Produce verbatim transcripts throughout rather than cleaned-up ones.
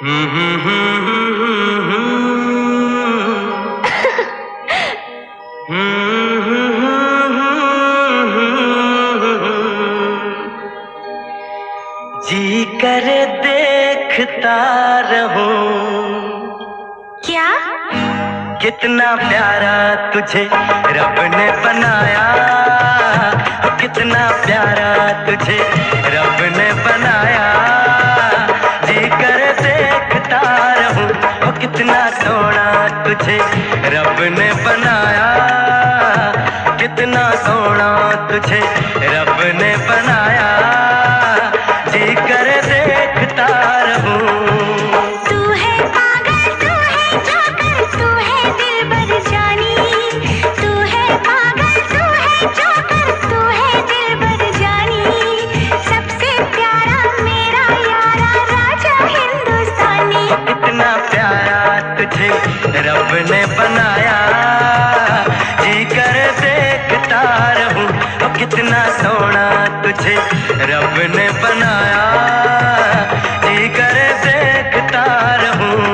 जी करे देखता रहूं। क्या? कितना प्यारा तुझे रब ने बनाया, कितना प्यारा तुझे रब ने बनाया। जी करे देखता रहूं, ओ कितना सोना तुझे रब ने बनाया, कितना सोना तुझे रब ने बनाया। जी करे देखता रहूं। तू है पागल, तू है जोकर, तू है दिलबर जानी। तू है पागल, तू है जोकर, तू है दिलबर जानी। सबसे प्यारा मेरा यारा राजा हिंदुस्तानी। कितना प्यारा तुझे रब ने बनाया, जी कर देखता रहूं। ओ कितना सोना तुझे रब ने बनाया, जी कर देखता रहूं।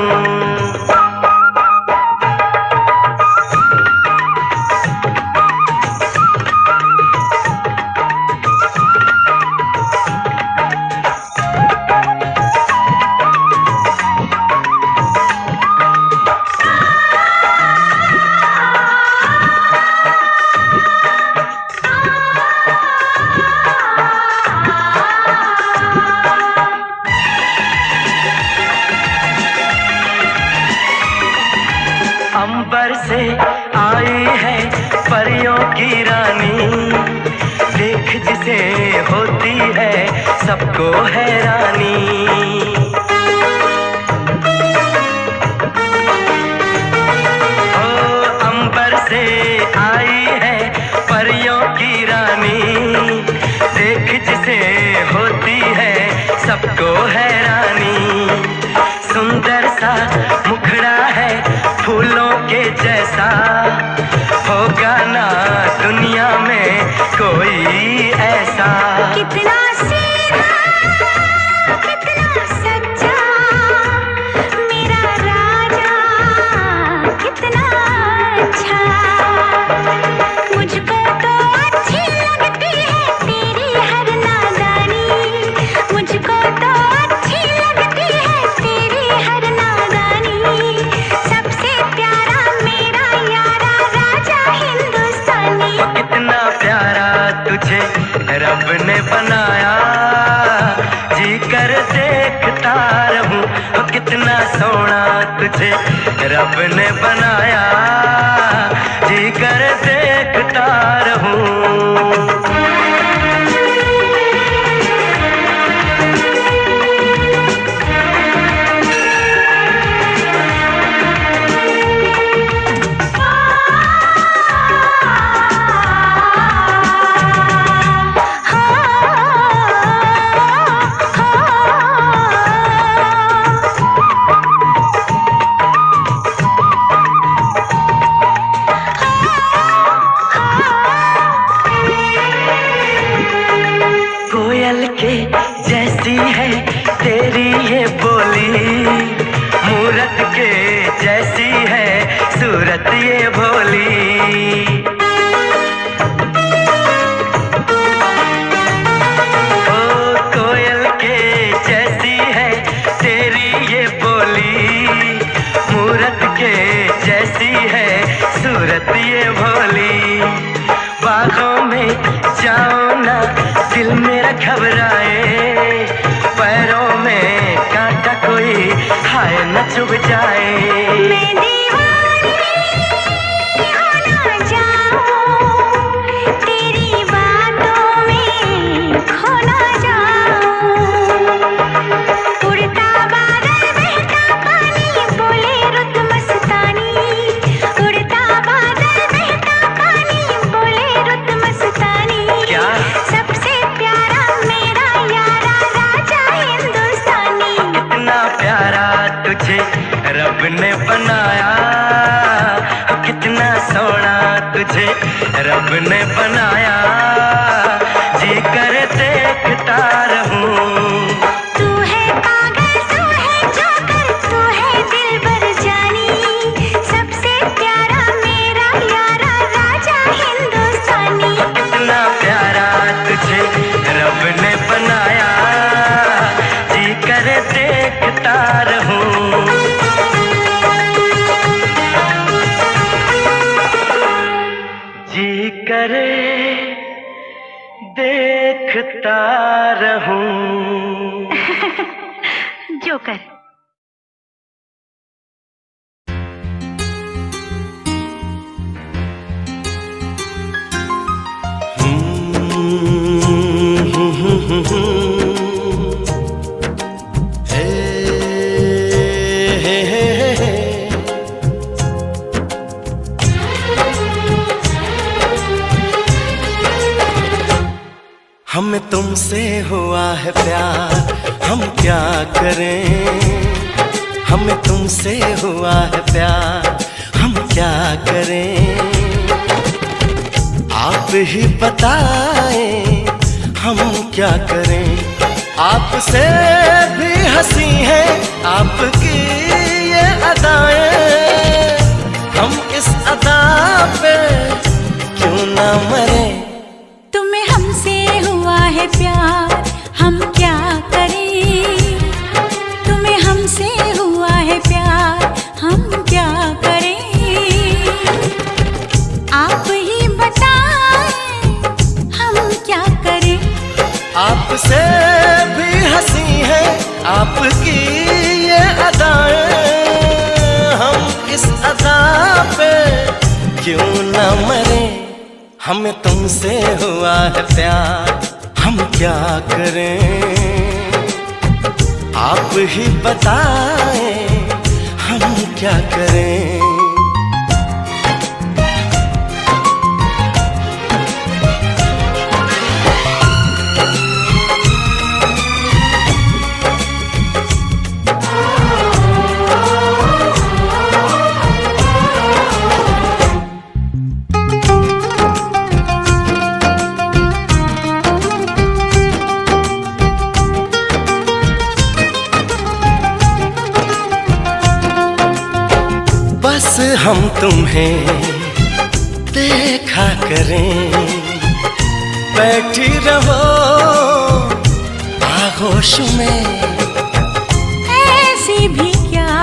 अंबर से आई है परियों की रानी, देख जिसे होती है सबको हैरानी। ओ अंबर से आई है परियों की रानी, देख जिसे होती है सबको हैरानी। सुंदर सा मुखड़ा है फूलों के जैसा, होगा ना दुनिया में कोई ऐसा। कितना सीधा, कितना सच्चा मेरा राजा, कितना अच्छा। मुझको तो अच्छी लगती है तेरी हर नादानी। मुझको तो अच्छी लगती है तेरी हर नादानी। सबसे प्यारा मेरा यारा राजा हिंदुस्तानी। कितना प्यारा तुझे रब ने बनाया, जी कर देखता रहूं। ओ कितना सोना तुझे रब ने बनाया, जी कर देखता रहूं। कोयल के जैसी है तेरी ये बोली, मूरत के जैसी है सूरत ये भोली। ओ कोयल के जैसी है तेरी ये बोली, मूरत के जैसी है सूरत ये भोली। बागों में जाओ ना दिल मेरा घबराए, पैरों में कांटा कोई हाय न चुभ जाए। मैं दीवानी हो ना जाऊं, तेरी बातों में खो ना जाऊं। उड़ता बादल बहता पानी बोले रुत मस्तानी। उड़ता बादल बहता पानी बोले रुत मस्तानी। क्या? सबसे प्यारा मेरा यारा राजा हिंदुस्तानी। कितना प्यारा तुझे रब ने बनाया, कितना सोना तुझे रब ने बनाया, जी कर देखता रहूं। तू है पागल, तू है जोकर, मैं देखता रहूं। जी करे देखता रहूं। जोकर। हमें तुमसे हुआ है प्यार, हम क्या करें। हमें तुमसे हुआ है प्यार, हम क्या करें। आप ही बताएं हम क्या करें। आपसे भी हंसी है आपकी ये अदाएं, हम इस अदा पे क्यों ना मरे। तुम्हें हमसे हुआ है प्यार, हम क्या करें। तुम्हें हमसे हुआ है प्यार, हम क्या करें। आप ही बताएं हम क्या करें। आपसे भी हंसी है आपकी ये अदाएं, हम इस अदा पे क्यों ना मरे। हमें तुमसे हुआ है प्यार, हम क्या करें। आप ही बताएं हम क्या करें। बस हम तुम्हें देखा करें, बैठी रहो आगोश में। ऐसी भी क्या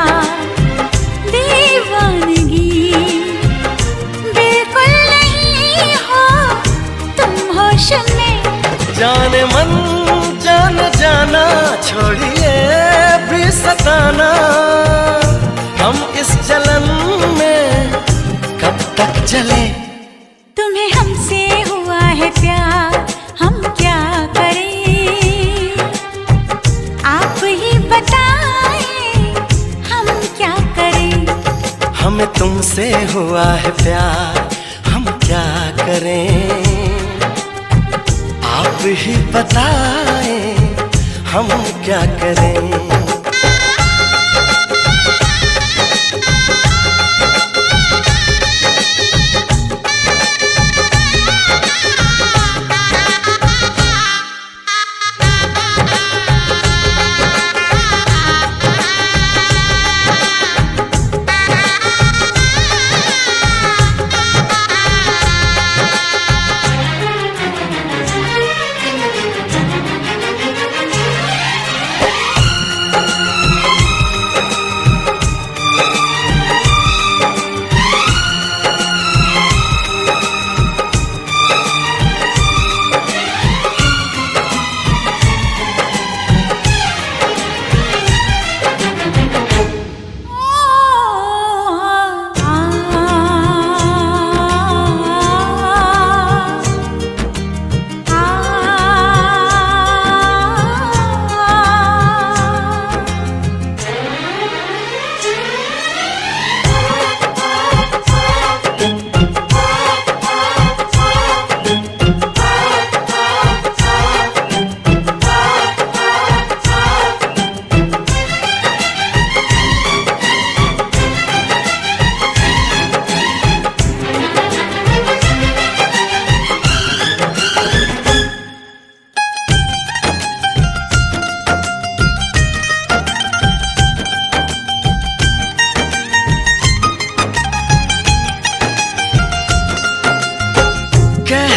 दीवानगी, बिल्कुल नहीं हो तुम होश में। जाने मन जान जाना छोड़िए भी सताना, हम इस जलन में कब तक जले। तुम्हें हमसे हुआ है प्यार, हम क्या करें। आप ही बताएं हम क्या करें। हमें तुमसे हुआ है प्यार, हम क्या करें। आप ही बताएं हम क्या करें।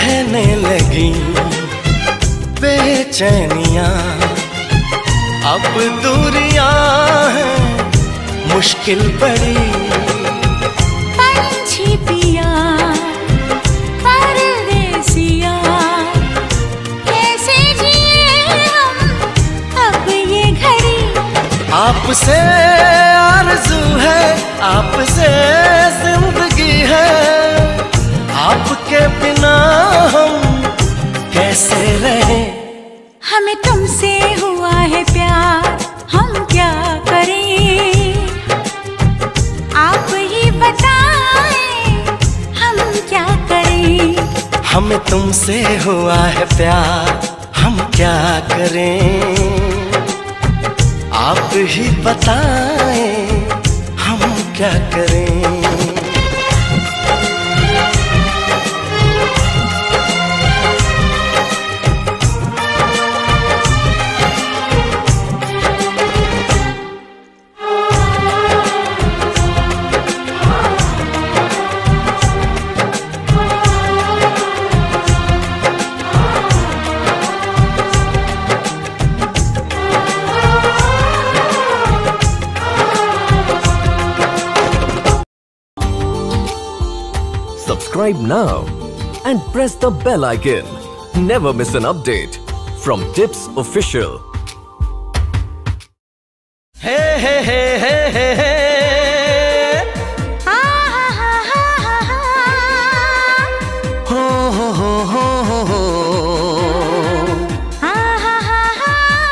कहने लगी बेचैनियां, अब अब दूरियां हैं मुश्किल बड़ी। पंछी पिया परदेसिया, कैसे जिए हम अब ये घड़ी। आपसे आरज़ू है, आपसे जिंदगी है, आपके बिना हम कैसे रहें। हमें तुमसे हुआ है प्यार, हम क्या करें, आप ही बताएं हम क्या करें। हमें तुमसे हुआ है प्यार, हम क्या करें, आप ही बताएं हम क्या करें। Subscribe now and press the bell icon. Never miss an update from Tips Official. Hey hey hey hey hey hey. हा हा हा हा हा हा। हो हो हो हो हो हो। हा हा हा हा।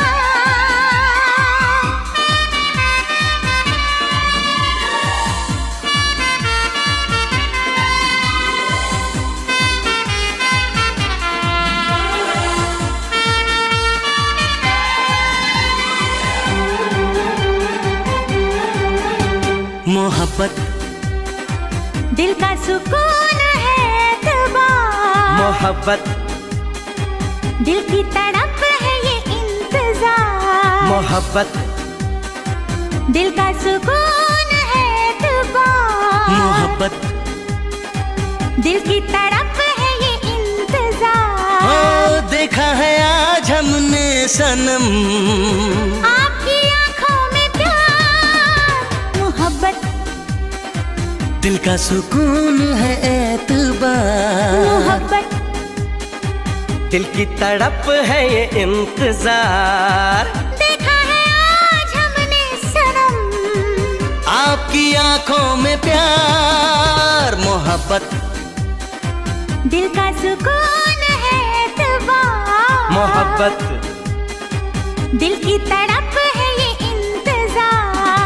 मोहब्बत दिल का सुकून है एतबार, मोहब्बत दिल की तड़प है ये इंतजार। मोहब्बत दिल का सुकून है एतबार, मोहब्बत दिल की तड़प है ये इंतजार। ओ देखा है आज हमने सनम, आपकी आंखों में प्यार। मोहब्बत दिल का सुकून है एतबार, मोहब्बत दिल की तड़प है ये इंतजार। देखा है आज हमने सनम, आपकी आंखों में प्यार। मोहब्बत दिल का सुकून है एतबार। मोहब्बत दिल की तड़प है ये इंतजार।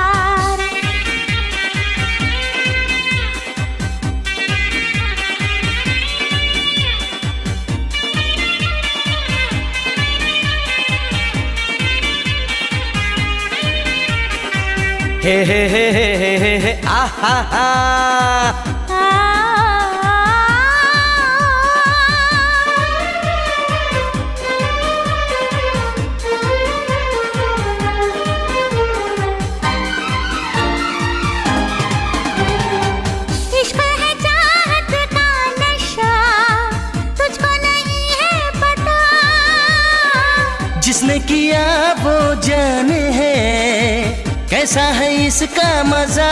हे हे हे हे हे हे हे आहा हा। इश्क है चाहत का नशा, तुझको नहीं है पता। जिसने किया वो जाने है, कैसा है इसका मजा।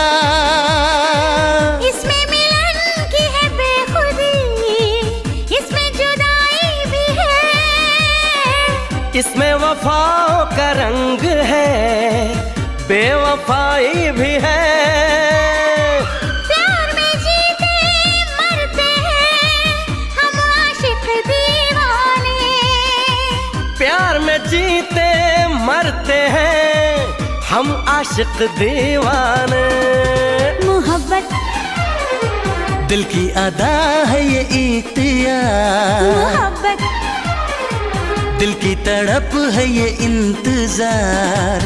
इसमें मिलन की है बेखुदी, इसमें जुदाई भी है। इसमें वफाओं का रंग है, बेवफाई भी है। प्यार में जीते मरते हैं हम आशिक दीवाने, प्यार में जीते मरते हैं हम आशिक दीवाने। मोहब्बत दिल की अदा है ये इख्तियार, मोहब्बत दिल की तड़प है ये इंतजार।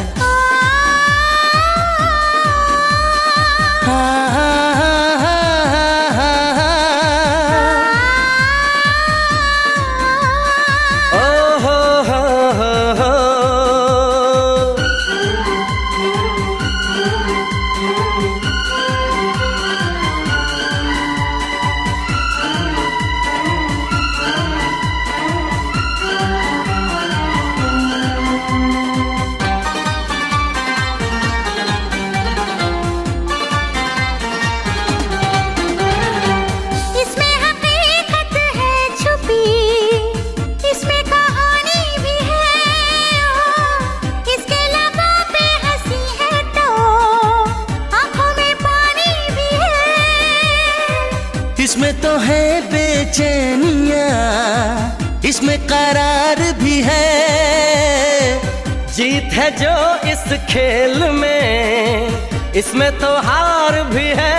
हाँ, हाँ, हाँ, हाँ, हाँ, हाँ। ओ हो हो हो हो। इसमें तो है बेचैनियाँ, इसमें करार भी है। जीत है जो इस खेल में, इसमें तो हार भी है।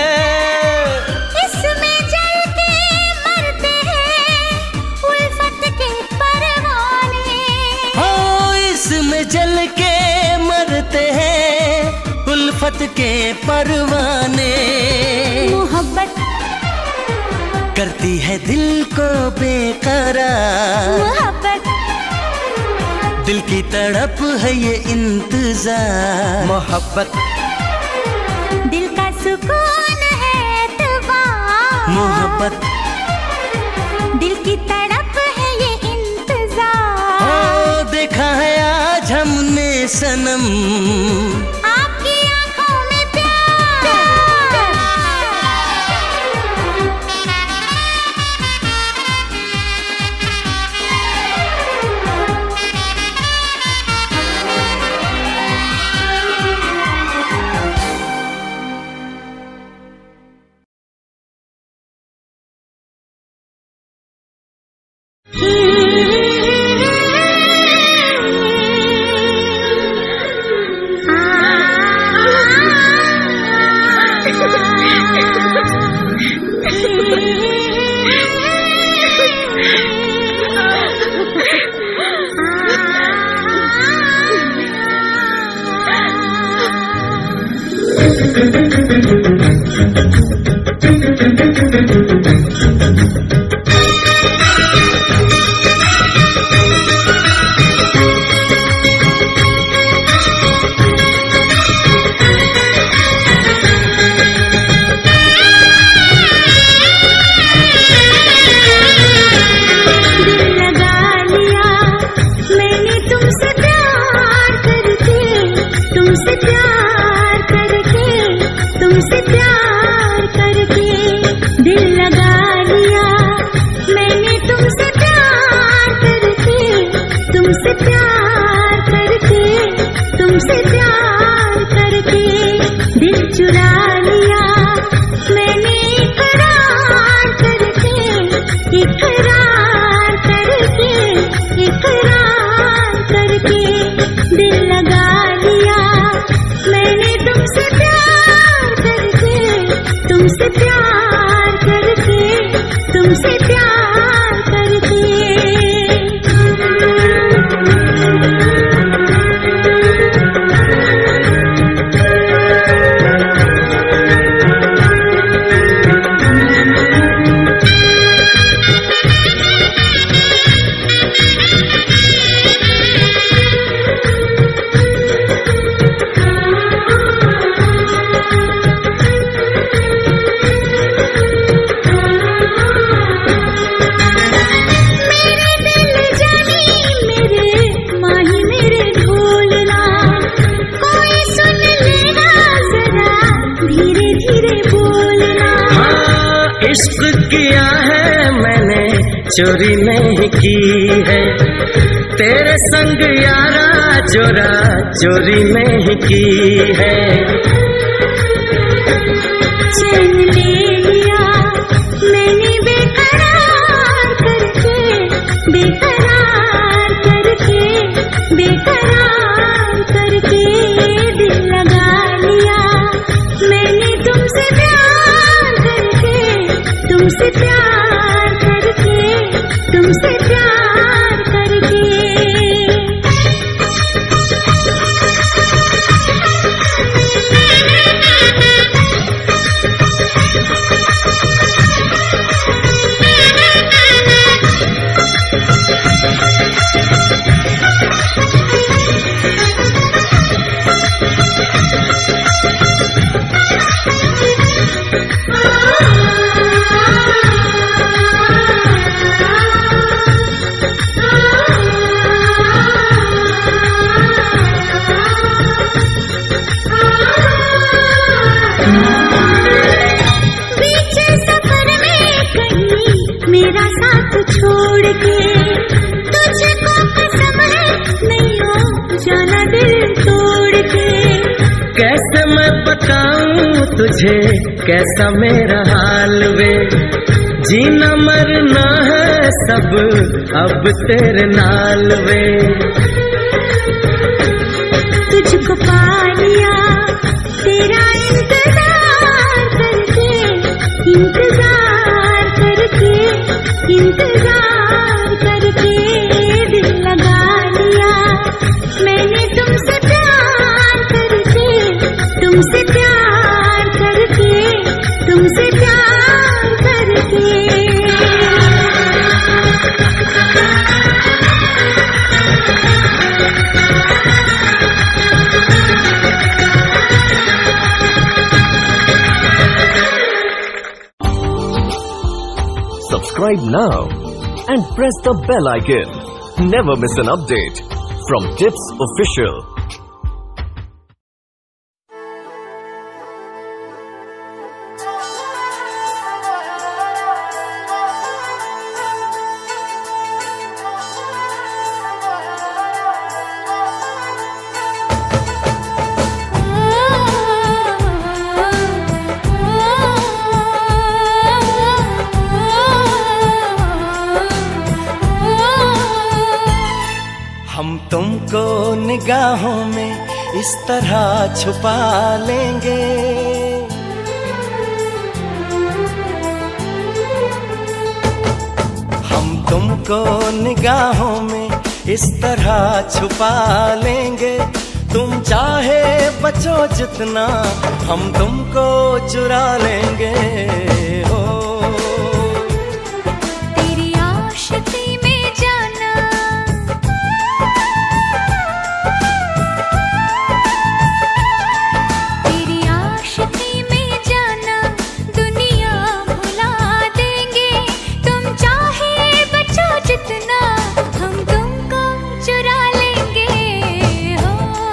इसमें जल के मरते हैं उल्फत के परवाने। हो इसमें जल के मरते हैं उल्फत के परवाने। मोहब्बत करती है दिल को बेकरार, मोहब्बत दिल की तड़प है ये इंतजार। मोहब्बत दिल का सुकून है एतबार। मोहब्बत दिल की तड़प है ये इंतजार। ओ देखा है आज हमने सनम आपकी आंखों में प्यार। चोरी नहीं की है तेरे संग यारा, चोरा चोरी नहीं की है। चैन ले लिया मैंने बेकरार करके, बेकरार करके, बेकरार करके। दिल लगा लिया मैंने तुमसे प्यार करके, तुमसे प्यार करके, तुमसे प्यार करके। तुझे कैसा मेरा हाल वे, जीना मरना है सब अब तेरे नाल वे। तुझको पा लिया तेरा इंतजार करके, इंतजार करके, इंतजार करके दिल लगा लिया मैंने तुमसे प्यार करके, तुमसे प्यार करके, तुमसे प्यार करके। Subscribe now and press the bell icon. Never miss an update from Tips Official. हम तुमको निगाहों में इस तरह छुपा लेंगे, हम तुमको निगाहों में इस तरह छुपा लेंगे। तुम चाहे बचो जितना हम तुमको चुरा लेंगे। हो तेरी आशिकी में जाना, तेरी आशिकी में जाना दुनिया भुला देंगे। तुम चाहे बचो जितना हम तुमको चुरा लेंगे। हो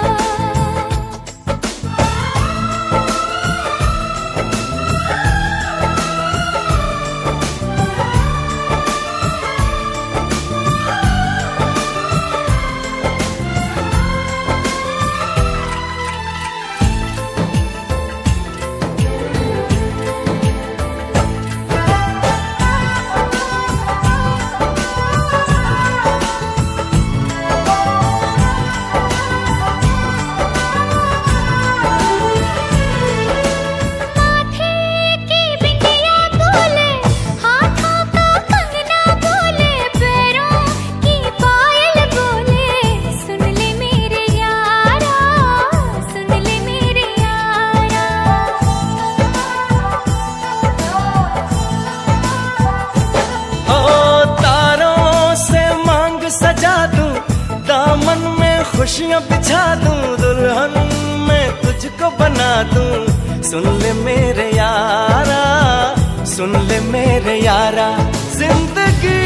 खुशियाँ बिछा दूं, दुल्हन मैं तुझको बना दूं। सुन ले मेरे यारा, सुन ले मेरे यारा, जिंदगी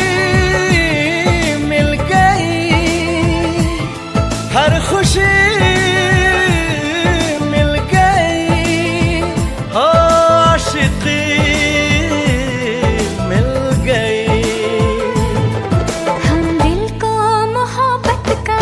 मिल गई, हर खुशी मिल गई, हो आशिकी मिल गई। हम दिल को मोहब्बत का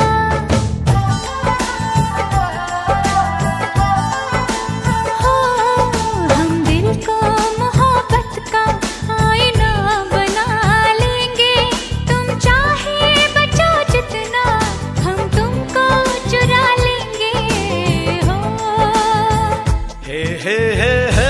हो, हम दिल को मोहब्बत का आईना बना लेंगे। तुम चाहे बचो जितना हम तुमको चुरा लेंगे। हो हे हे हे हे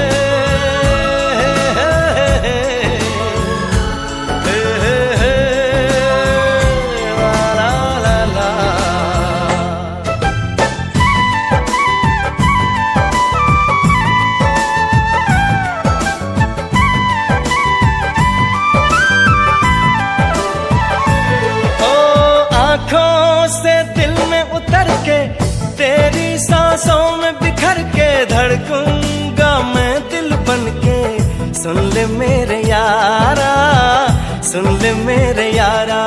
तेरी सांसों में बिखर के धड़कूंगा मैं दिल बनके। सुन ले मेरे यारा, सुन ले मेरे यारा,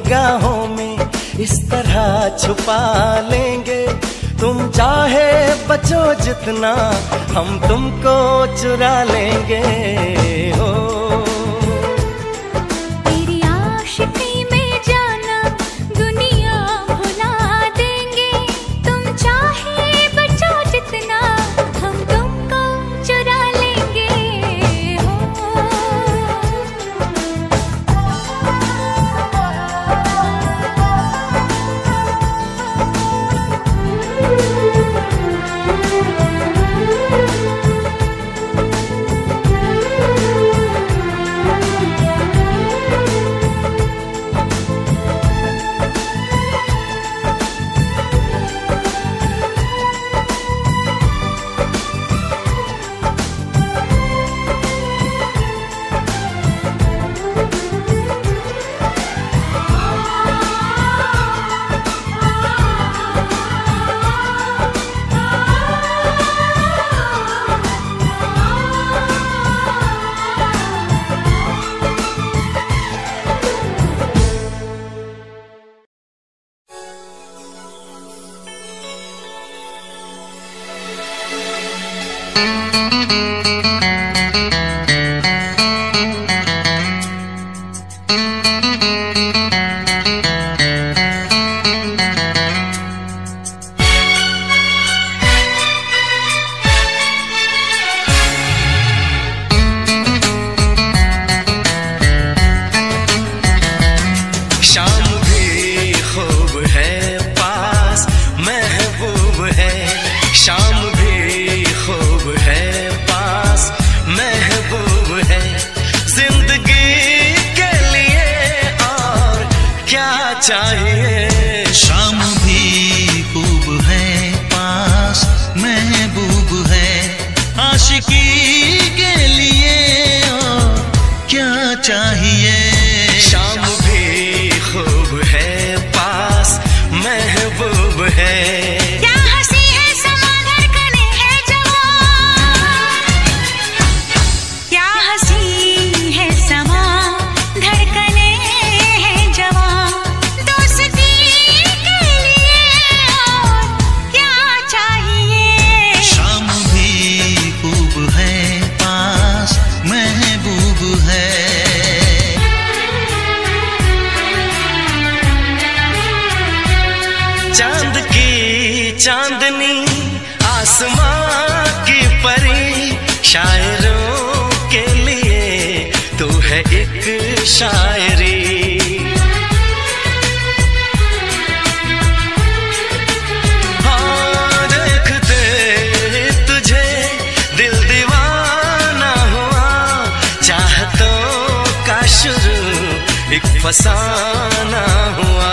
निगाहों में इस तरह छुपा लेंगे। तुम चाहे बचो जितना, हम तुमको चुरा लेंगे। हो तेरी आशिकी में जाना दुनिया भुला देंगे। तुम चाहे बचो जितना, हम तुमको चुरा लेंगे। चाहिए शाम भी खूब है पास, महबूब है आशिकी के लिए और क्या चाहिए। शाम भी खूब है पास, महबूब है। क्या हंसी है समा धड़कने है जवां, क्या हंसी है समा धड़कने है जवां। दोस्ती के लिए और क्या चाहिए। शाम भी खूब है पास, महबूब है। चांद की चांदनी आसमां की परी, शायरों के लिए तू है एक शायरी। हाँ देखते तुझे दिल दीवाना हुआ, चाहतों का शुरू एक फसाना हुआ।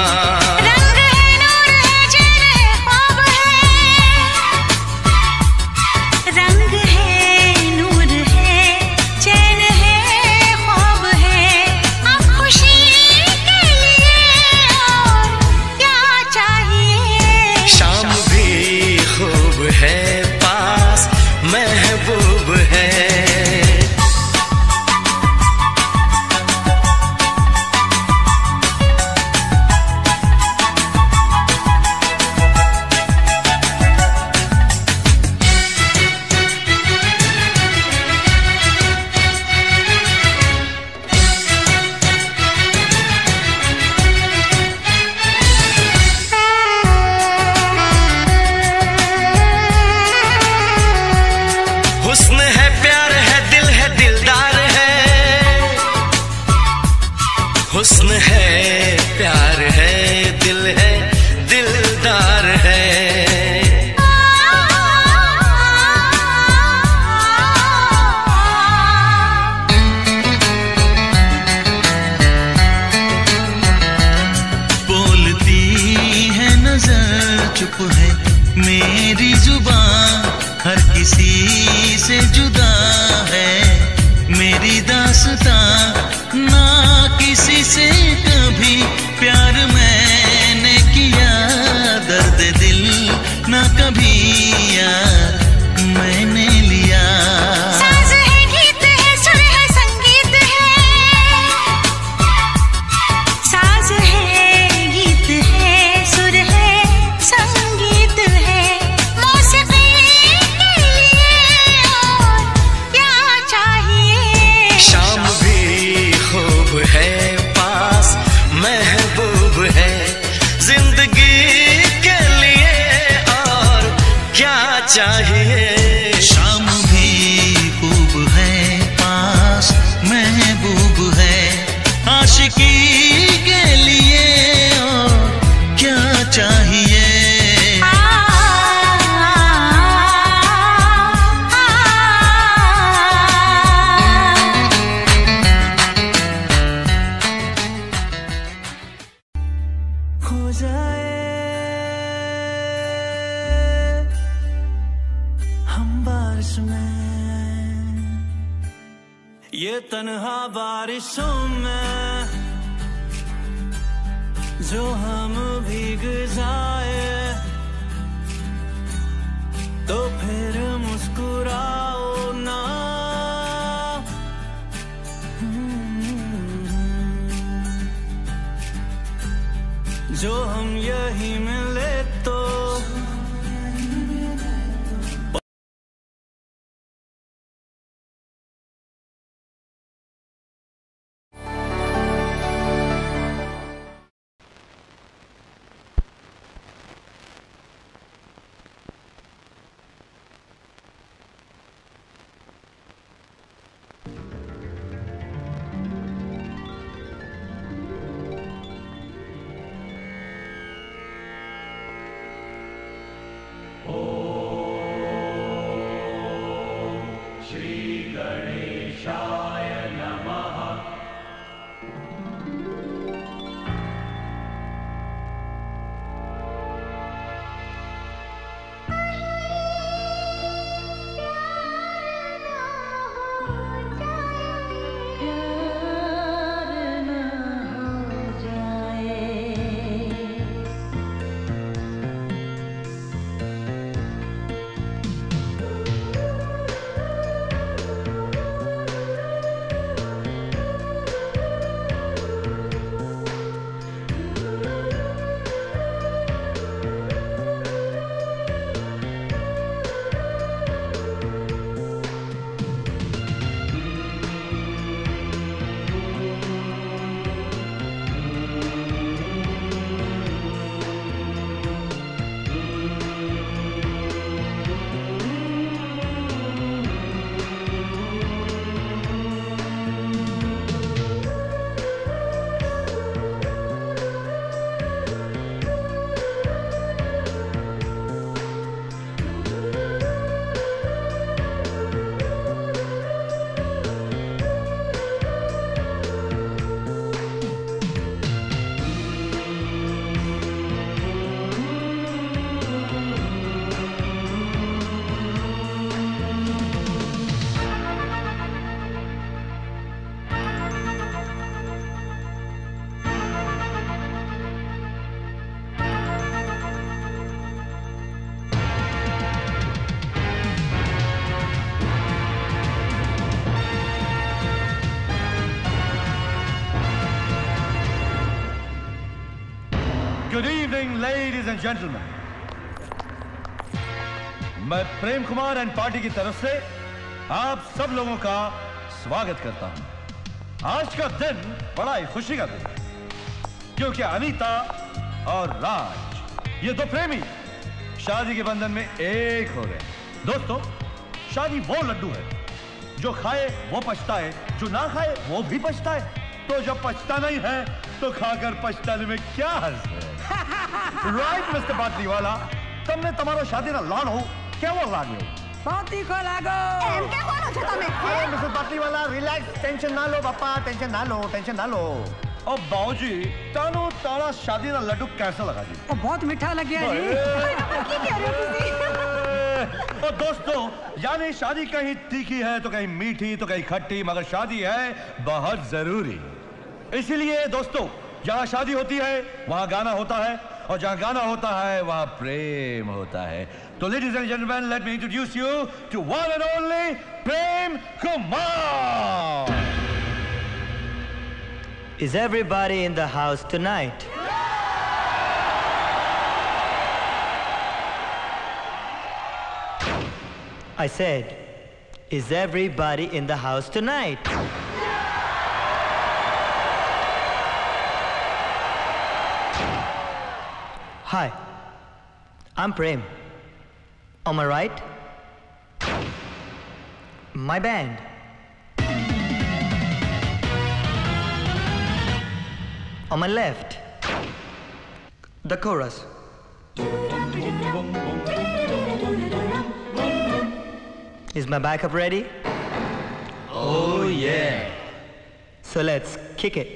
हुस्न है प्यार है दिल है दिलदार है, हुस्न है प्यार है दिल है दिलदार है। बोलती है नजर चुप है मेरी जुबान, हर किसी से जुदा है मेरी दास्तां। ना किसी से कभी प्यार मैंने किया, दर्द दिल ना कभी यार मैंने लिया। साज है गीत है सुर है संगीत है, साज है चाहिए। शाम भी खूब है पास महबूब है, आशिकी के लिए और क्या चाहिए। हो जाए हम बारिश में, ये तन्हा बारिशों में जो हम भीग जाए, तो फिर मुस्कुराओ ना। जो हम यही मिले तो Good evening, ladies and gentlemen. मैं प्रेम कुमार एंड पार्टी की तरफ से आप सब लोगों का स्वागत करता हूं। आज का दिन बड़ा ही खुशी का दिन है, क्योंकि अनीता और राज ये दो प्रेमी शादी के बंधन में एक हो गए। दोस्तों, शादी वो लड्डू है जो खाए वो पछताए, जो ना खाए वो भी पछताए। तो जब पछताना ही है तो खाकर पछताने में क्या हर्ज है। राइट मिस्टर बाटलीवाला, તમને તમારો શાદીનો લાડ હો કેવો લાગ્યો? बहुत तीखो लागो। એમ કે કોનો છો તમે? अरे मिस्टर बाटलीवाला, रिलैक्स, टेंशन ना लो बापा, टेंशन ना लो, टेंशन ना लो। और बाबूजी, तानो तारा शादीना लड्डू कैसा लगा जी? ओ बहुत मीठा लग गया जी। की कह रहे हो किसी? और दोस्तों, यानी शादी कहीं तीखी है तो कहीं मीठी तो कहीं खट्टी, मगर शादी है बहुत जरूरी। इसीलिए दोस्तों, जहाँ शादी होती है वहाँ गाना होता है, और जहाँ गाना होता है वहाँ प्रेम होता है। तो ladies and gentleman, let me introduce you to one and only Prem Kumar. Is everybody in the house tonight? I said, is everybody in the house tonight? Hi, I'm Prem. On my right, my band. On my left, the chorus. Is my backup ready? Oh yeah. So let's kick it.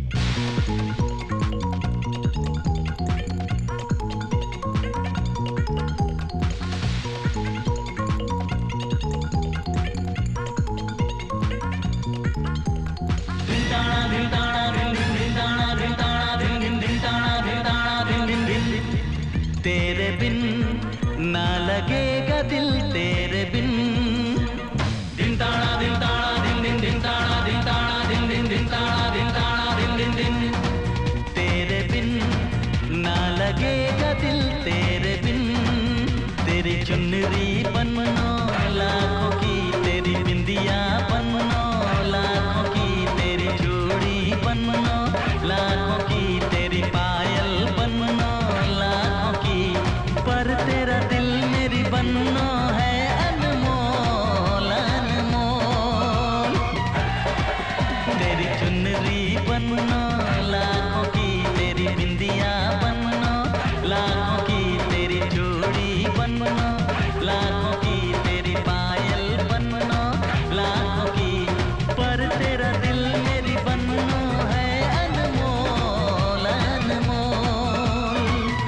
तेरे बिन ना लगेगा दिल तेरे बिन दिन ताड़ा दिन ताड़ा दिन दिन दिन ताड़ा दिन ताड़ा दिन दिन दिन ताड़ा दिन ताड़ा दिन दिन दिन तेरे बिन ना लगेगा दिल तेरे बिन तेरी चुनरी बननो लाखों की तेरी बिंदिया बननो लाखों की तेरी चूड़ी बननो लाखों की तेरी पायल बननो लाखों की पर तेरा दिल मेरी बननो है अनमोल अनमोल तेरी चुनरी बननो लाखों की तेरी बिंदिया बननो लाखों की तेरी चूड़ी बननो लाखों की तेरी पायल बननो लाखों की पर तेरा दिल मेरी बननो है अनमोल अनमोल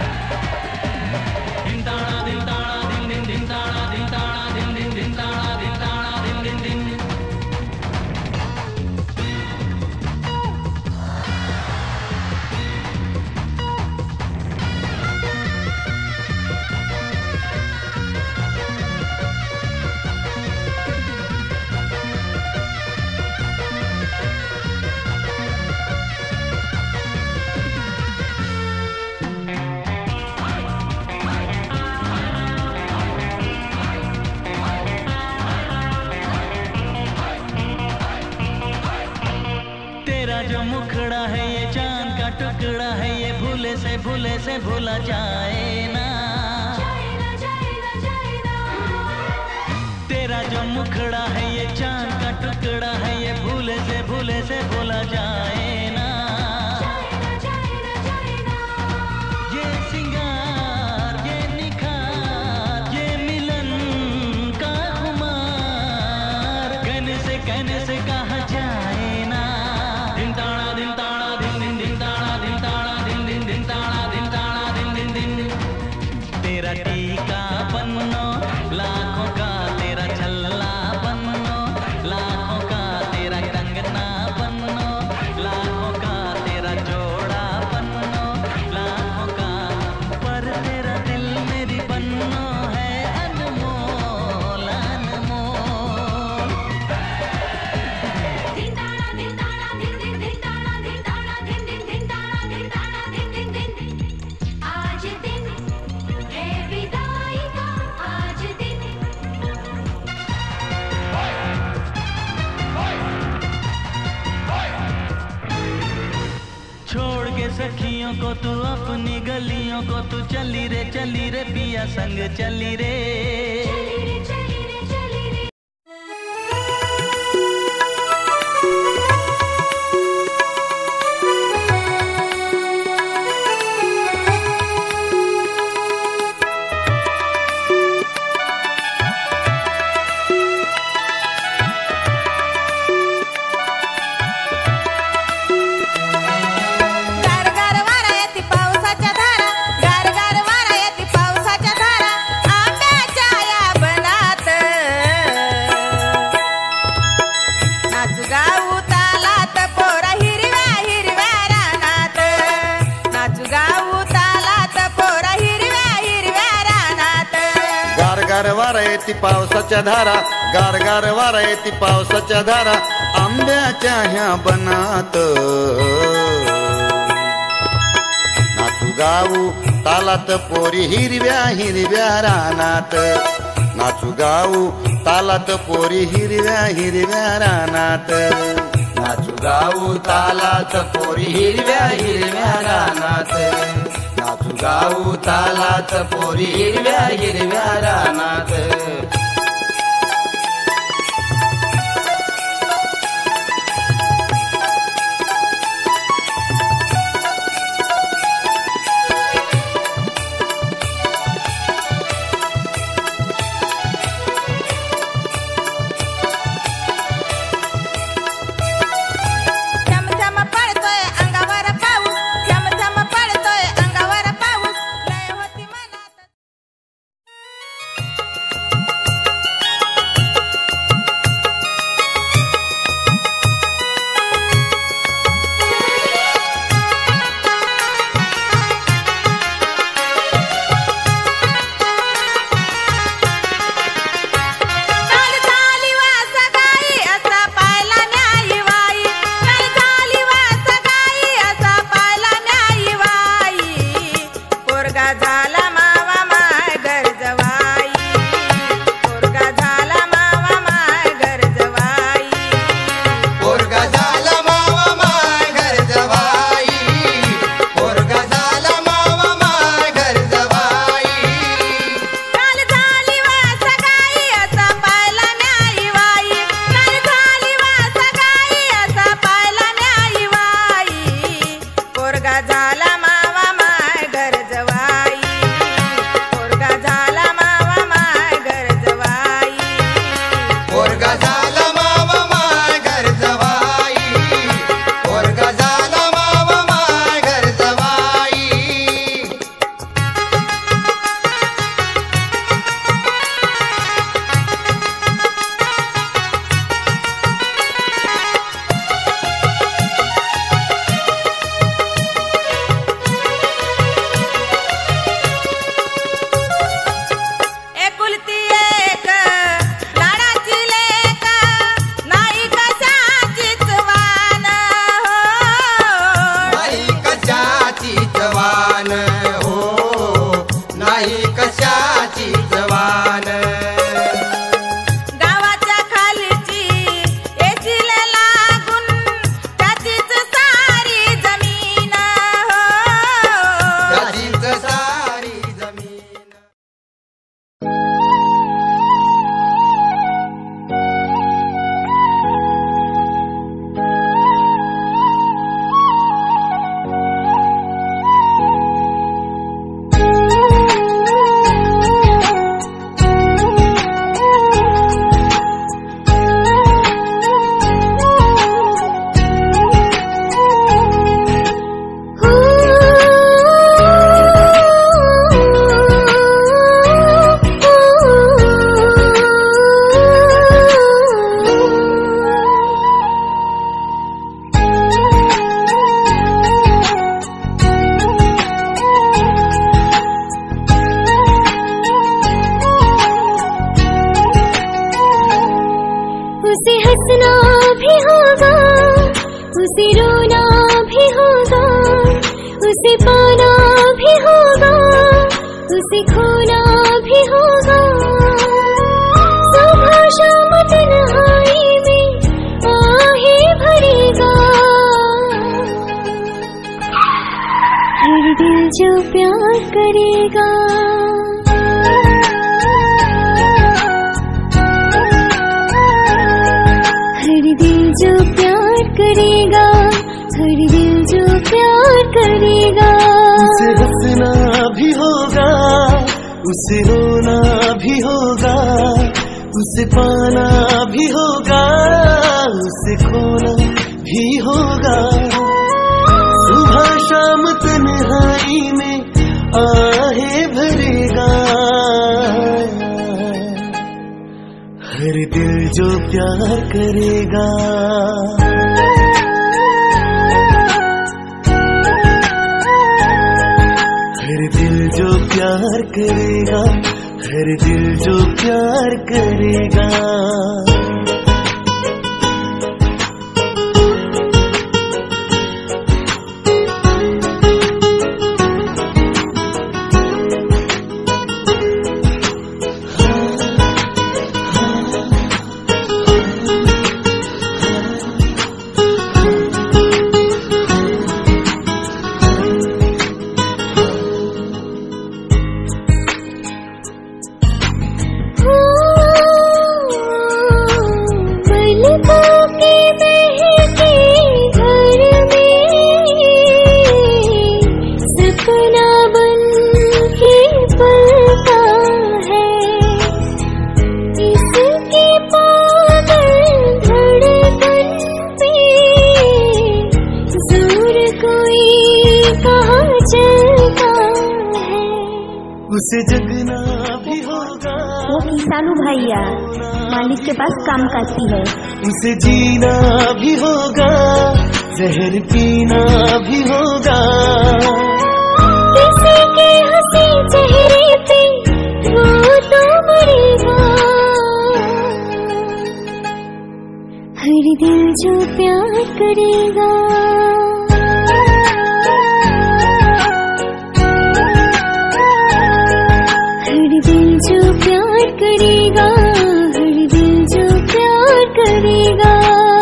दिन ताड़ा दिन ताड़ा दिन दिन दिन ताड़ा दिन ताड़ा दिन दिन दिन ताड़ा दिन ताड़ा दिन दिन दिन तेरा जो मुखड़ा है ये चांद का टुकड़ा है ये भूले से भूले से भूला जाए ना तेरा जो मुखड़ा है ये चांद का टुकड़ा है ये भूले से भूले से भूला जाए ना ये सिंगार ये निखार ये मिलन का खुमार कहने से कहने से कहा जाए ना दिन ताड़ा दिन ताड़ा दिन दिन दिन ताड़ा दिन ताड़ा दिन दिन दिन ताड़ा दिन ताड़ा दिन दिन दिन तेरा टीका बननो लाखों का तेरा छल्ला बननो लाखों का तेरा कंगना बननो लाखों का तेरा जोड़ा बननो लाखों का पर तेरा दिल मेरी बननो है अनमोल अनमोल दिन ताड़ा दिन ताड़ा दिन दिन दिन ताड़ा दिन ताड़ा दिन दिन दिन ताड़ा दिन ताड़ा दिन दिन दिन आज दिन है विदाई का आज दिन छोड़ के सखियों को तू अपनी गलियों को तू चली रे चली रे पिया संग चली रे चली रे चली रे चली रे गार गार वारा येती पावसाच्या धारा गार गार वारा येती पावसाच्या धारा आंब्याच्या या बनात नाचू गाऊ तालात पोरा हिरव्या हिरव्या रानात नाचू गाऊ तालात पोरा हिरव्या हिरव्या रानात गार गार वारा येती पावसाच्या धारा गार गार वारा येती पावसाच्या धारा आंब्याच्या ह्या बनात नाचू गाऊ तालात पोरी हिरव्या हिरव्या रानात नाचू गाऊ तालात पोरी हिरव्या हिरव्या रानात नाचू गाऊ तालात पोरी हिरव्या हिरव्या रानात नाचू गाऊ तालात पोरी हिरव्या हिरव्या रानात. उसे रोना भी होगा, उसे पाना भी होगा, उसे खोना भी होगा। सुबह शाम तन्हाई में आहे भरेगा, हर दिल जो प्यार करेगा। हर दिल जो प्यार करेगा, हर दिल जो प्यार करेगा। उसे जगना भी होगा। वो किसानू भैया मालिक के पास काम करती है। उसे जीना भी होगा, जहर पीना भी होगा। किसी के हंसी चेहरे पे वो तो मरेगा। हर दिल जो प्यार करेगा, हर दिल जो प्यार करेगा, हर दिल जो प्यार करेगा।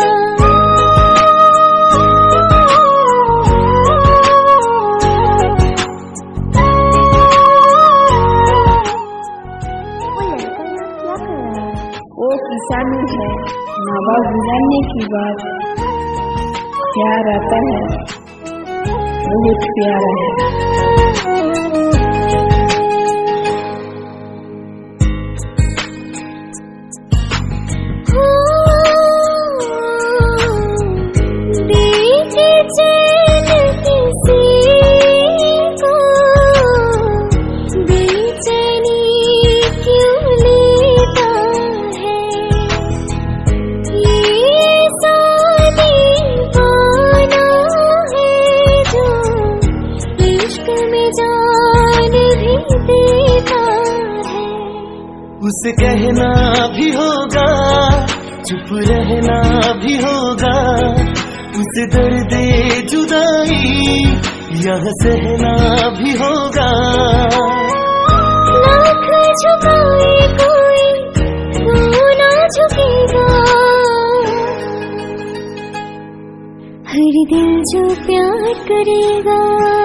वो किसानू है, माँ बाप गुजरने की बात प्यार आता है, बहुत प्यारा है। देखे चैन किसी को, बेचैनी क्यों लेता है। ये सादी पाना है जो इश्क में जान भी देता है। उसे कहना भी होगा, चुप रहना भी होगा। उसे दर्द जुदाई यह सहना भी होगा। लाख झुकाए कोई वो ना झुकेगा। हर दिल जो प्यार करेगा,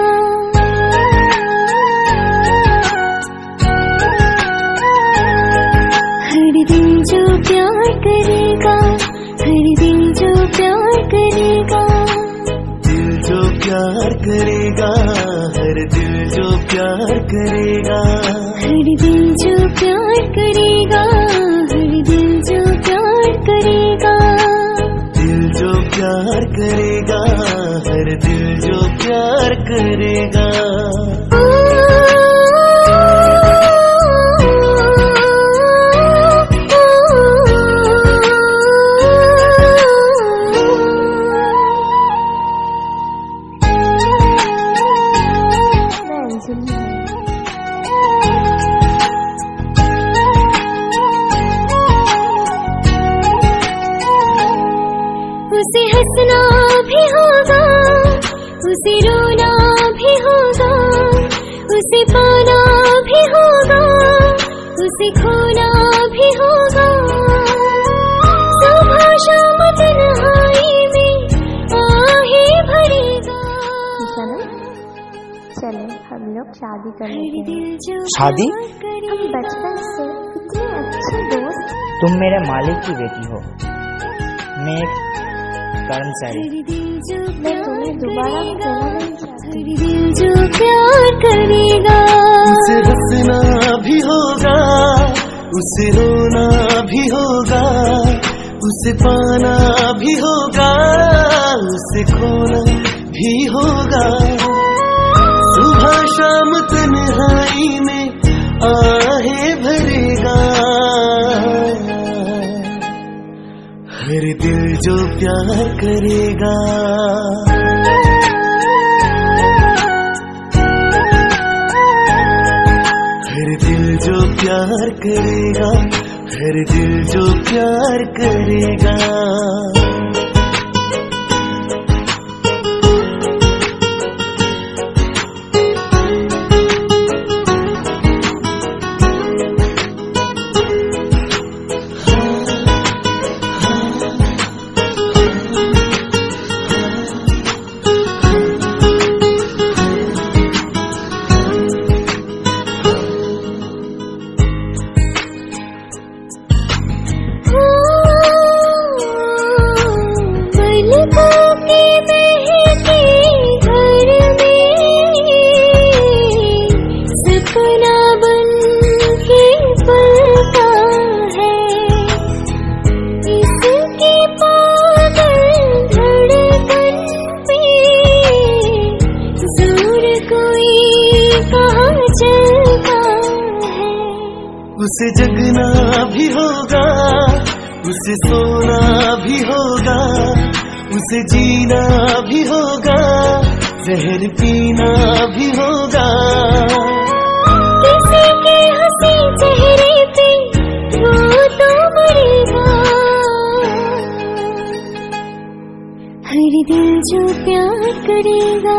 हर दिल जो प्यार करेगा, हर दिल जो प्यार करेगा। दिल जो प्यार करेगा, हर दिल जो प्यार करेगा। हर दिल जो प्यार करेगा, हर दिल जो प्यार करेगा। दिल जो प्यार करेगा, हर दिल जो प्यार करेगा। उसे हंसना भी होगा, उसे रोना भी होगा। उसे पाना भी होगा, उसे खोना भी होगा। सुबह शाम तन्हाई में आहे भरेगा। चले हम लोग शादी कर लेते हैं। शादी? हम बचपन से इतने अच्छे दोस्त। तुम मेरे मालिक की बेटी हो, मैं एक कर्मचारी। मैं तुम्हें दोबारा खोना नहीं चाहती। दिल जो प्यार करेगा, उसे हंसना भी होगा, उसे रोना भी होगा। उसे पाना भी होगा, उसे खोना भी होगा। सुबह शाम तन्हाई में आहे भरेगा। हर दिल जो प्यार करेगा, हर दिल जो प्यार करेगा, हर दिल जो प्यार करेगा। उसे जगना भी होगा, उसे सोना भी होगा, उसे जीना भी होगा, जहर पीना भी होगा। किसी के हंसी चेहरे पे वो तो मरेगा, हर दिल जो प्यार करेगा।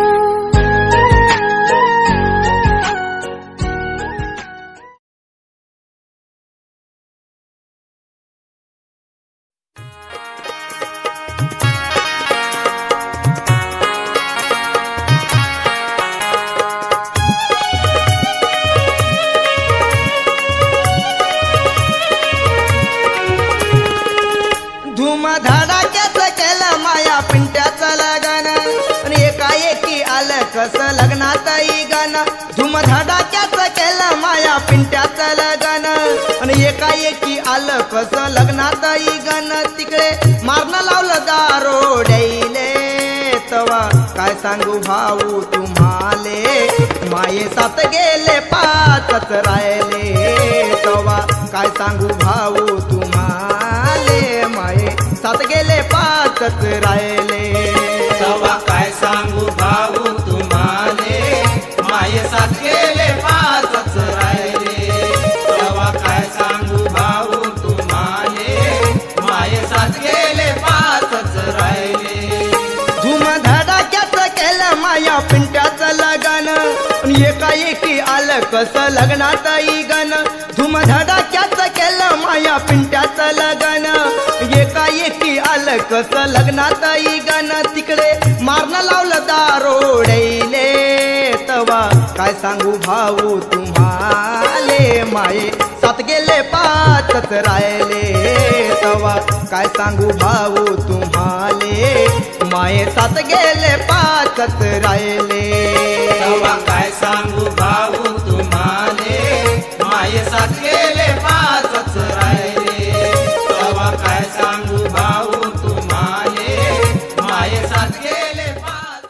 कसं लग्नातही गाणं धुमधडाक्याचं केलं माया पिंट्याचं लगन आणि एकाएकी आलं कसं लग्नातही गाणं तिकडे मारणं लावलं दारोड्याईले तवा काय सांगू भाऊ तुम्हाले माये सात गेले पाचच राहिले तवा काय सांगू भाऊ तुम्हाले माये सात गेले पाचच राहिले तवा काय सांगू भाऊ तुम्हाले माये सात गेले पाचच राहिले तवा काय सांगू भाऊ तुम्हाले माये सात गेले पाचच राहिले धुमधडाक्याचं केलं माया पिंट्याचं लगन आणि एकाएकी आलं कसं लग्नातही गण धुमधडाक्याचं केलं माया पिंट्याचं लगन एकाएकी आलं कसं लग्नातही गण तिकडे मारणं लावलं दारोड्याईले तवा काय सांगू भाऊ तुम्हाले माये सात गेले पाचच राहिले तवा काय सांगू भाऊ तुम्हाले माये सात गेले पाचच राहिले तवा काय सांगू भाऊ तुम्हाले माये सात गेले पाचच राहिले तवा काय सांगू भाऊ तुम्हाले माये सात गेले पाच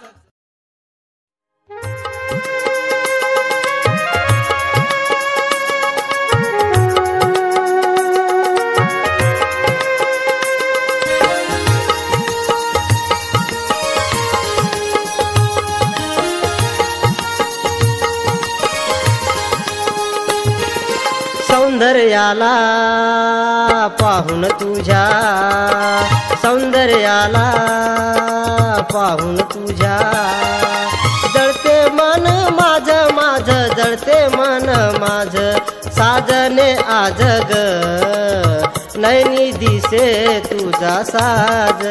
सौंदर्याला पाहून तुझ्या सौंदर्याला पाहून तुझ्या जळते मन माझ माझ जळते मन माझ साजने आज ग नैनी दिसे तुझा साज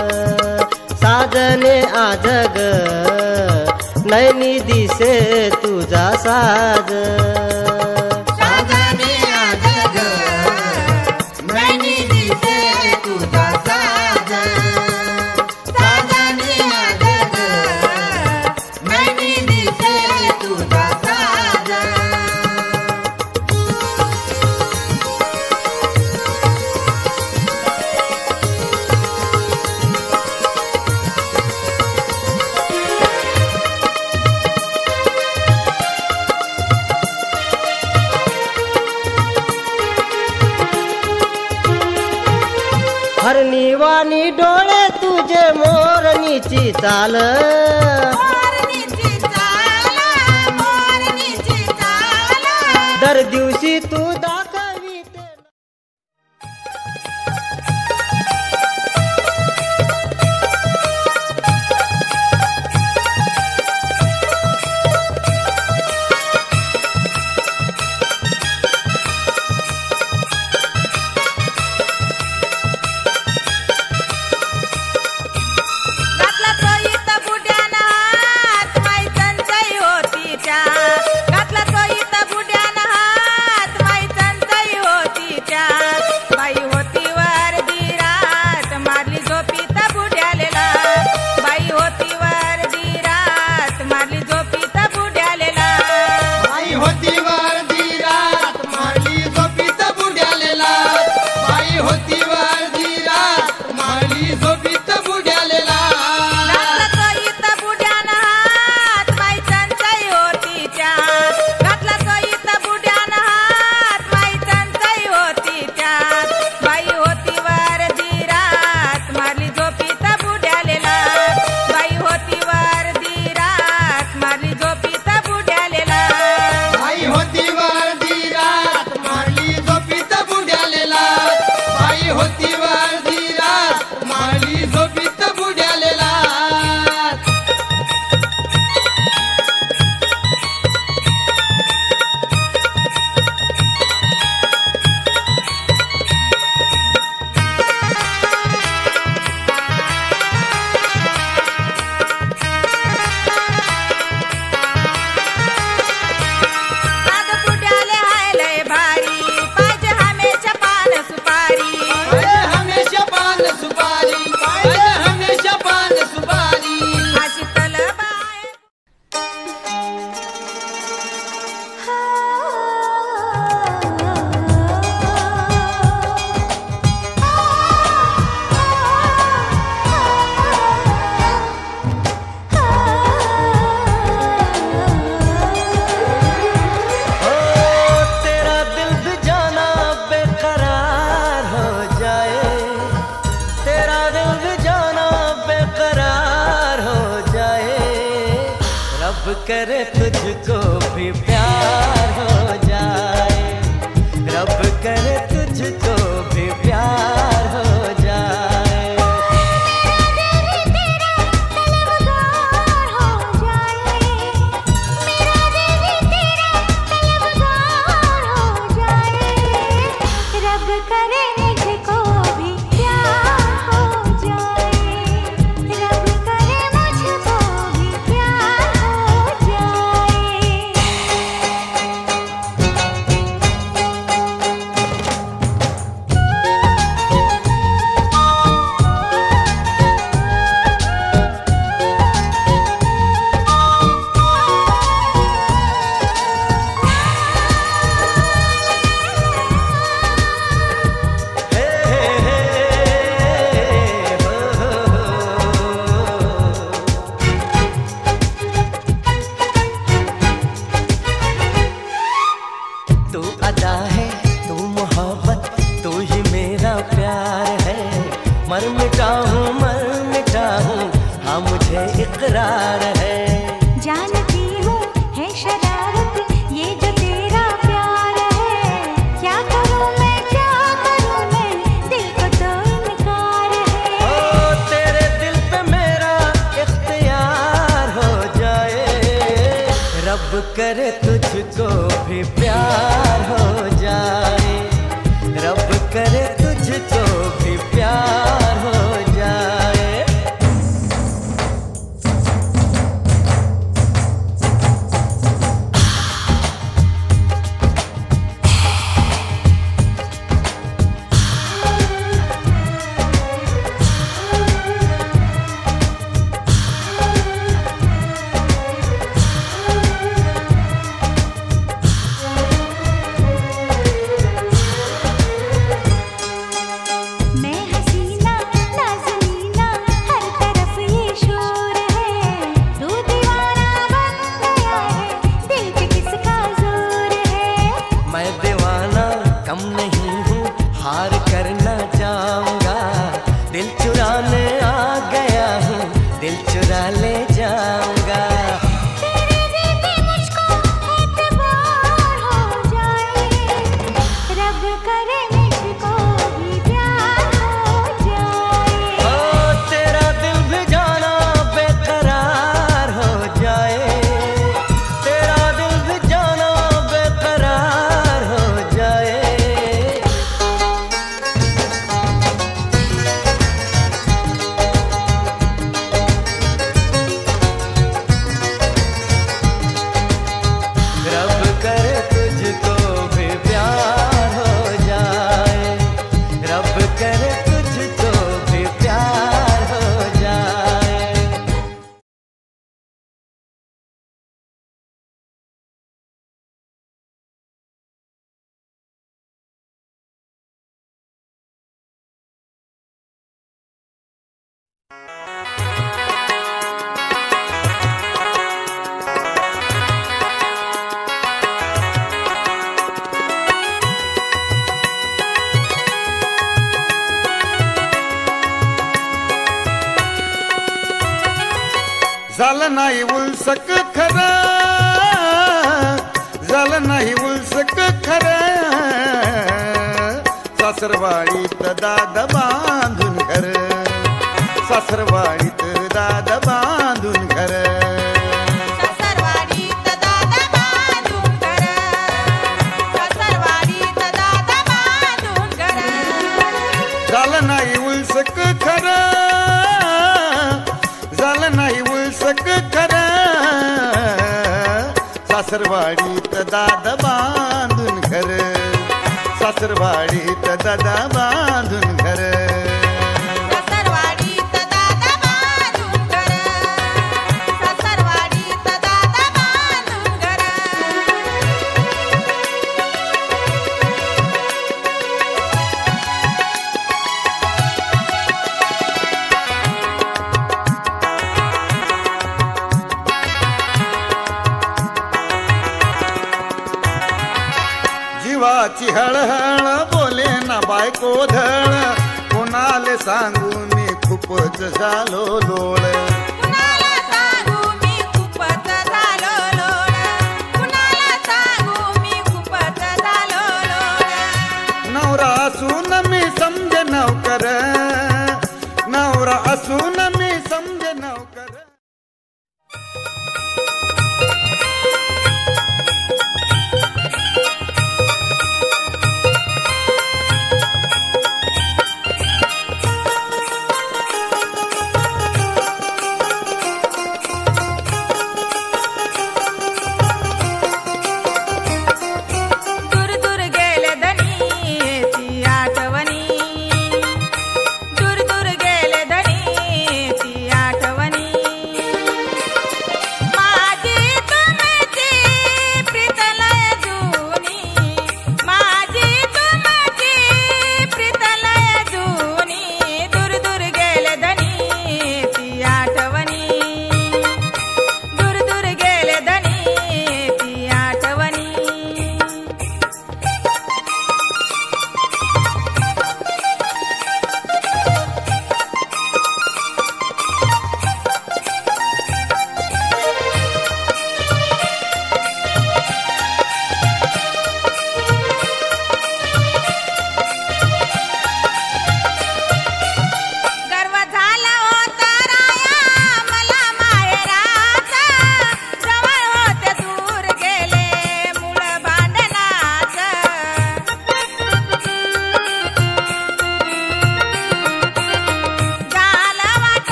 साजने आज ग नैनी दिसे तुझा साज हरणीवाणी डोळे तुझे मोरणीची चाल दर दिवशी तू दाखवी घातला तो इथं बुड्यानं हात माई चंचई करे तुझको भी प्यार हो जाए, रब करे तुझको भी प्यार हो जाए। मर मिटा हूँ मर मिटा हूँ हाँ मुझे इकरार है। जानती हूँ है शरारत ये जो तेरा प्यार है, क्या करूँ मैं क्या करूँ मैं दिल को तो इनकार है। ओ तेरे दिल पे मेरा इख्तियार हो जाए, रब करे तुझको भी प्यार हो जाए, रब करे तुझको भी प्यार हो जाए। झालं नाही उलसक खरं, झालं नाही उलसक खरं, सासरवाडीत दाद बांधून घर, सासरवाडीत दाद बांधून घर, सासरवाडीत दादा बांधून घर, सासरवाडीत दादा बांधून घर. झालं नाही उलसक खरं, झालं नाही उलसक खरं, सासरवाडीत दादा बांधून घर, सासरवाडीत दादा बांधून घर, सासरवाडीत दादा बांधून घर, सासरवाडीत दादा बांधून घर. जीवाची हळहळ बोले ना बायको धळ, कोणाले सांगू मी खूपच झालो लोळ, कुणाला सांगू मी खूपच झालो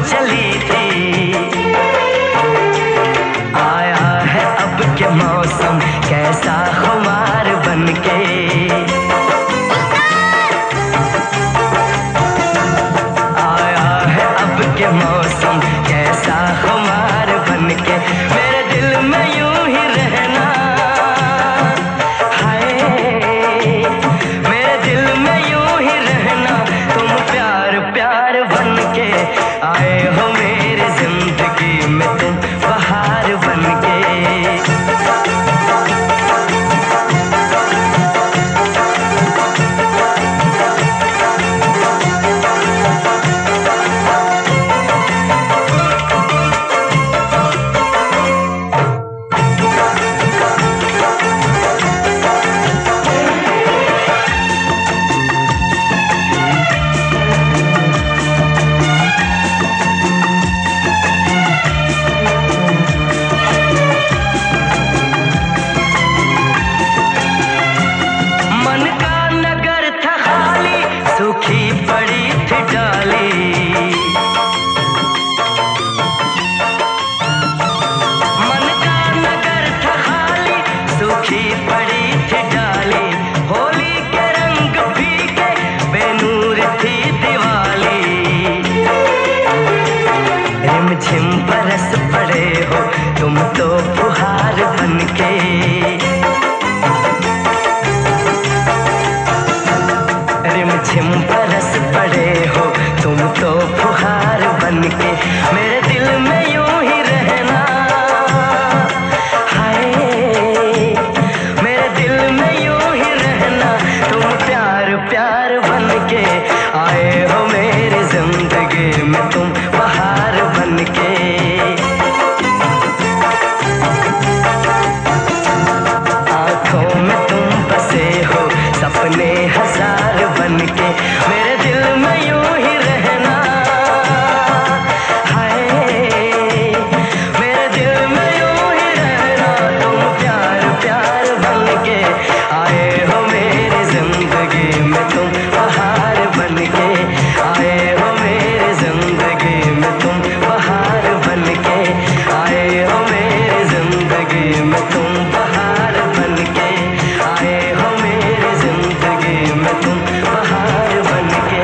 चली थी। आया है अब के मौसम कैसा खुमार बनके, आया है अब के मौसम कैसा खुमार बनके, मेरे दिल में यूं ही रहना, हाय मेरे दिल में यूं ही रहना, तुम प्यार प्यार बनके आए हो मेरी जिंदगी में, तुम बहार बनके। सूखी पड़ी थी डाली, मन का नगर था खाली, सूखी पड़ी थी डाली, होली के रंग फीके बेनूर थी दिवाली, रिमझिम बरस पड़े हो तुम तो फुहार बनके, रिमझिम बरस पड़े हो तुम तो फुहार बनके, मेरे दिल में यूं ही रहना, हाय मेरे दिल में यूं ही रहना, तुम प्यार प्यार बनके आए हो मेरी जिंदगी में, तुम बहार बनके। आंखों में तुम बसे हो सपने हजार बनके, मेरे दिल में यूं ही रहना, हाय मेरे दिल में यूं ही रहना, तुम प्यार प्यार बनके आए हो मेरी जिंदगी में, तुम बहार बनके आए हो मेरी जिंदगी में, तुम बहार बनके आए हो मेरी जिंदगी में, तुम बहार बनके आए हो मेरी जिंदगी में, तुम बहार बनके।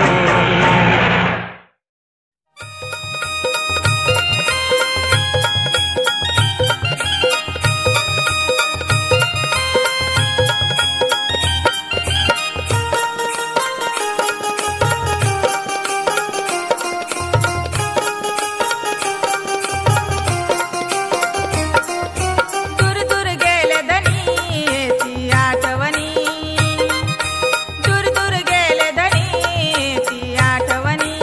दूर दूर गेले धनी ती आठवणी, दूर दूर गेले धनी ती आठवणी,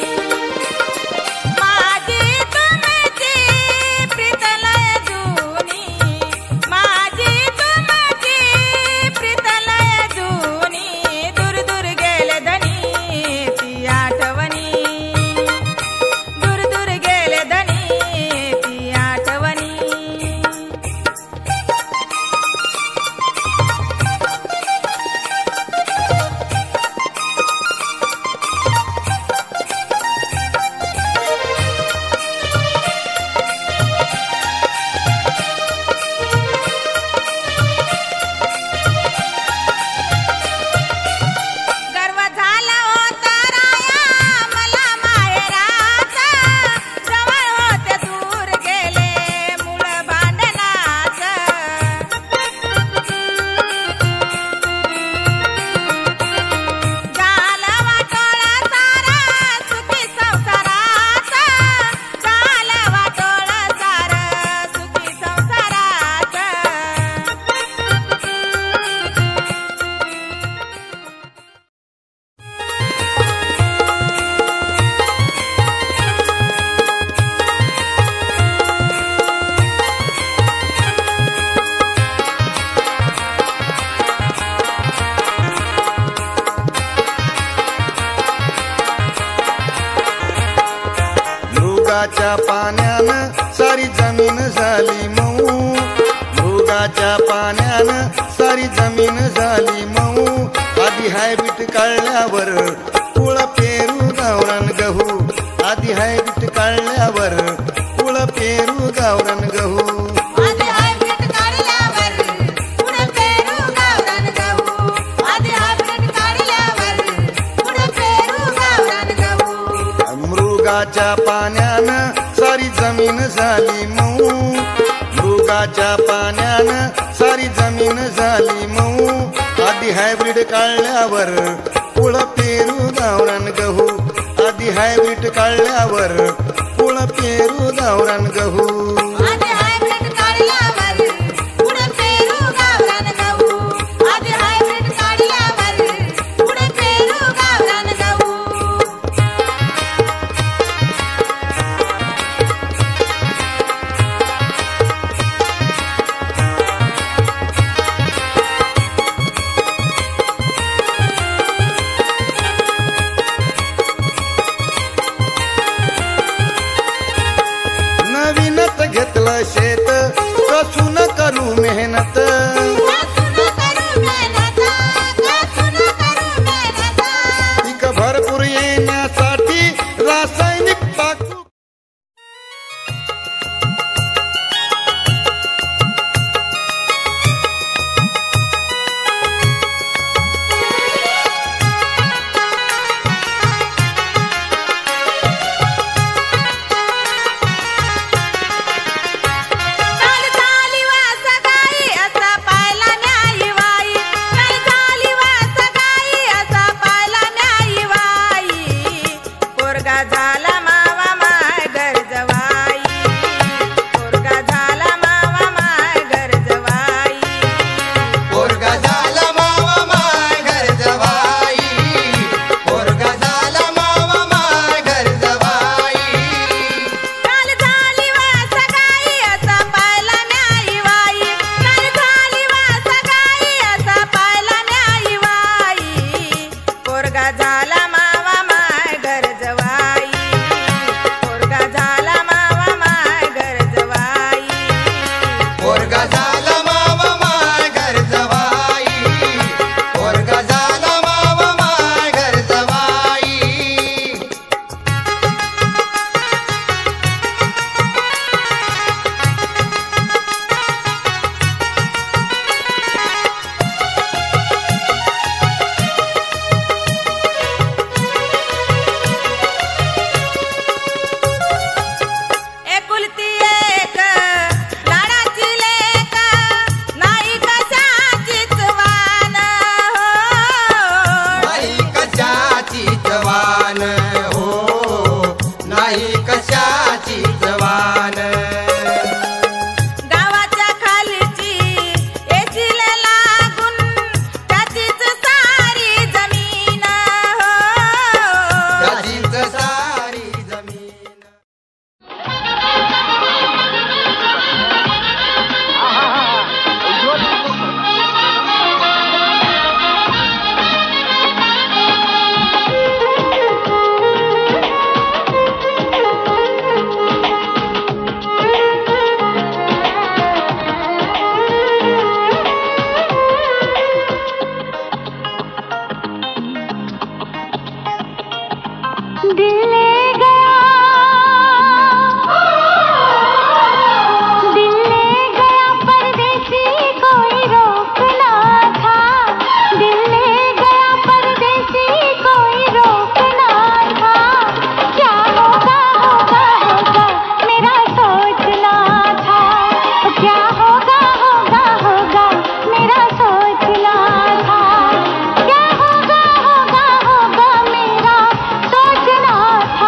माझी तुमची प्रीतलय जुनी, माझी तुमची प्रीतलय जुनी, दूर दूर गेले धनी ती आठवणी, दूर दूर गेले धनी ती आठवणी। गर्व झाला होता राया मला माहेराचा, जवळ होते दूर गेले मूळ भांडणाचं, झालं वाटोळ सारा सुखी संसाराचं, झालं वाटोळ सारं सुखी संसाराचं। मृगाच्या पाण्यानं सारी जमीन झाली मऊ, मृगाच्या पाण्यानं सारी जमीन झाली मऊ, आधी हायब्रीड काढल्यावर कुळ पेरू गावरान गहू, आधी हायब्रीड काढ मृगाच्या पाण्यानं सारी जमीन झाली मऊ, मृगाच्या पाण्यानं सारी जमीन झाली मऊ. आधी हायब्रिड काढल्यावर कुळ पेरू गावरान गहू, आधी हायब्रिड काढल्यावर कुळ पेरू गावरान गहू. आधी हायब्रिड काढल्यावर पुढे पेरू गावरान गहू, आधी हायब्रिड काढल्यावर पुढे पेरू गावरान गहू. नवीनच घेतलं शेत कसून करू मेहनत, पीक भरपूर येण्यासाठी रासायनिक टाकू. काल झाली वा सगाई असा पायला न्याई वाई, काल झाली वा सगाई असा पायला न्याई वाई. पोरगा झाला मावा माय घर जवाई, पोरगा झाला मावा माय घर जवाई. पोरगा झाला मावा माय घर जवाई, पोरगा झाला मावा माय घर जवाई. काल झाली वा सगाई असा पायला न्याई वाई, काल झाली वा सगाई असा पायला न्याई वाई. पोरगा झाला मावा माय घर जवाई, पोरगा झाला मावा माय घर जवाई. पोरगा झाला मावा माय घर जवाई, पोरगा झाला मावा माय घर जवाई. एकुलती एक लाडाची लेक, नाही कशाचीच वान हो. नाही कशाची जवान हो, नाही कशाची जवान. गावाच्या खालची येचील लागून त्याचीच सारी जमीन हो. त्याचीच सारी जमीन. दिल ले गया, दिल ले गया परदेसी कोई रोकना था, दिल ले गया परदेसी कोई रोकना था. क्या होगा होगा होगा मेरा सोचना था, क्या होगा होगा होगा मेरा सोचना था, क्या होगा होगा होगा मेरा सोचना था.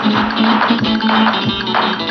Thank you.